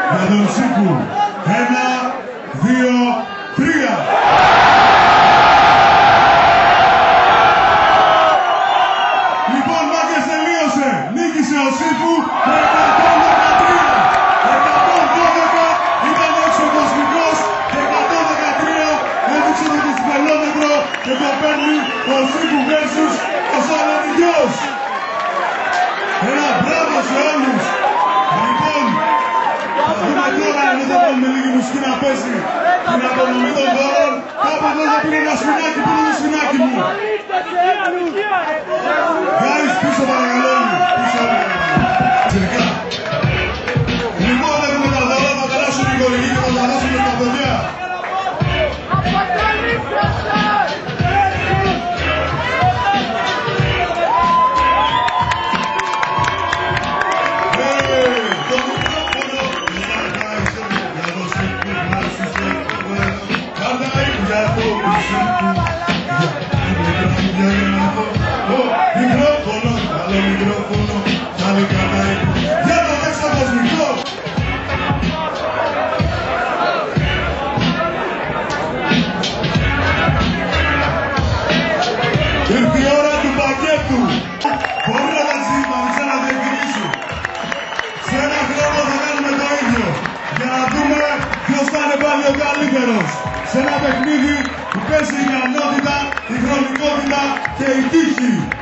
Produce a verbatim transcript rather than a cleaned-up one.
για τον Σίκου. Ένα, δύο, τρία. Λοιπόν, μάγκες, τελείωσε. Νίκησε ο Σίκου με εκατόν δεκατρία. εκατόν δώδεκα ήταν έξω ο Κοσμικός και εκατόν δεκατρία έδειξε το δεσπελόμετρο και το παίρνει ο Σίκου versus ο Σαλονικιός. Ένα μπράβο σε όλους. Λοιπόν, θα δούμε τώρα αν δεν θέλουμε λίγη μουσική να παίζει την απονομή των δώρων. Κάπου εδώ θα πήρε ένα σφινάκι. Πού είναι το σφινάκι μου? Guys, πίσω παρακαλώ μου. Πίσω παρακαλώ. Λοιπόν, έχουμε τα δώρα, θα περάσουν οι γορικοί και θα τα δώσουμε στα παιδιά. Μικρόφωνο, άλλο μικρόφωνο, άλλη καρτάει για το έξω Κοσμικό. Ήρθε η ώρα του πακέτου. Μπορεί να τα ζητήσει να διεκδικήσει. Σε ένα χρόνο θα κάνουμε το ίδιο για να δούμε ποιος θα είναι πάλι ο καλύτερος. Σε ένα παιχνίδι που παίζει η ικανότητα, η χρονικότητα και η τύχη.